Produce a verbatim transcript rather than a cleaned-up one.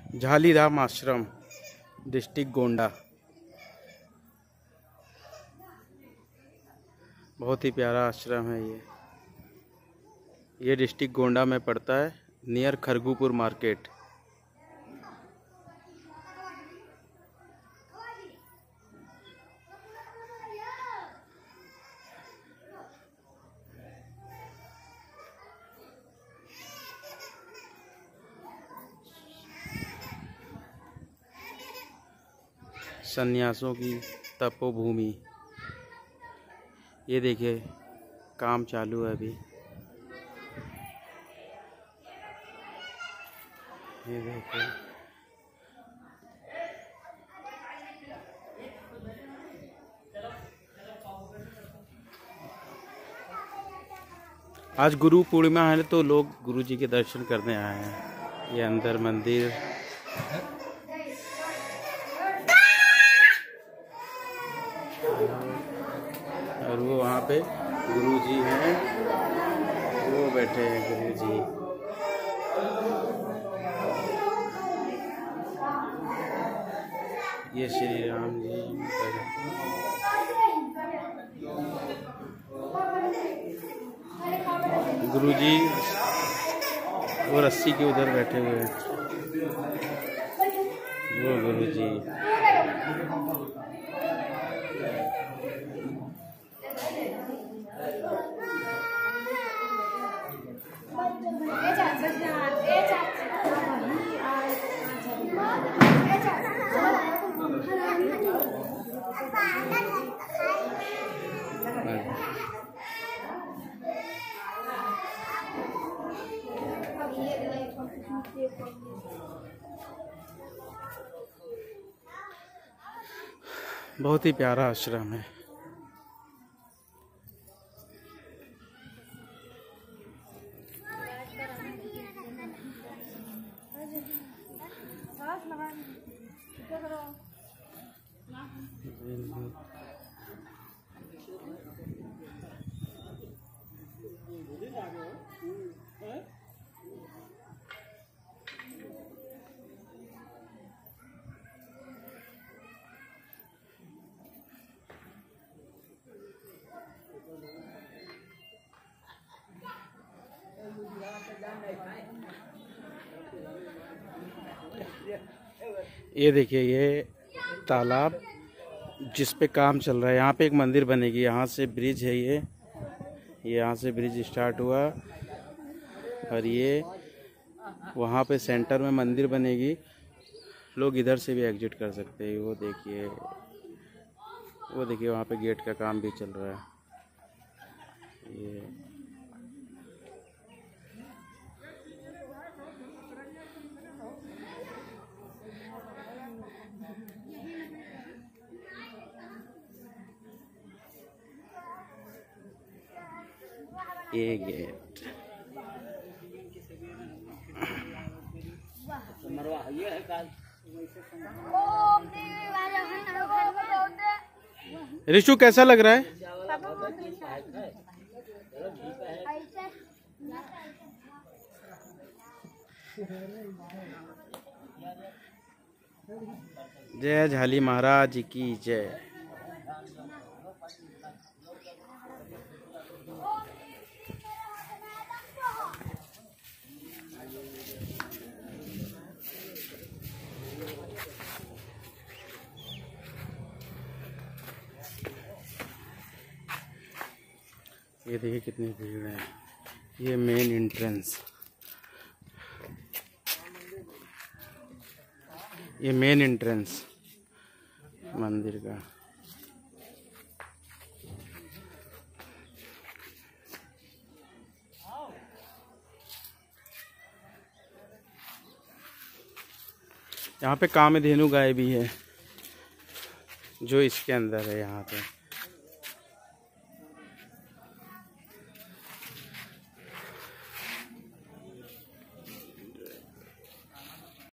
झालीधाम आश्रम, डिस्ट्रिक्ट गोंडा। बहुत ही प्यारा आश्रम है ये। ये डिस्ट्रिक्ट गोंडा में पड़ता है, नियर खरगूपुर मार्केट। सन्यासों की तपोभूमि। ये देखिए काम चालू है अभी। ये देखिए आज गुरु पूर्णिमा है तो लोग गुरु जी के दर्शन करने आए हैं। ये अंदर मंदिर। और वो वहाँ पे गुरु जी हैं, वो बैठे हैं गुरु जी। ये श्री राम जी गुरु जी वो रस्सी के उधर बैठे हुए हैं, वो गुरु जी। बहुत ही प्यारा आश्रम है। ये देखिए ये तालाब जिस पे काम चल रहा है, यहाँ पे एक मंदिर बनेगी। यहाँ से ब्रिज है, ये यहाँ से ब्रिज स्टार्ट हुआ और ये वहाँ पे सेंटर में मंदिर बनेगी। लोग इधर से भी एग्जिट कर सकते हैं। वो देखिए वो देखिए वहाँ पे गेट का काम भी चल रहा है। ये ये गेट ऋषु कैसा लग रहा है? जय झाली महाराज की जय। ये देखिए कितनी भीड़ है। ये मेन एंट्रेंस, ये मेन एंट्रेंस मंदिर का। यहाँ पे कामधेनु गाय भी है जो इसके अंदर है यहाँ पे।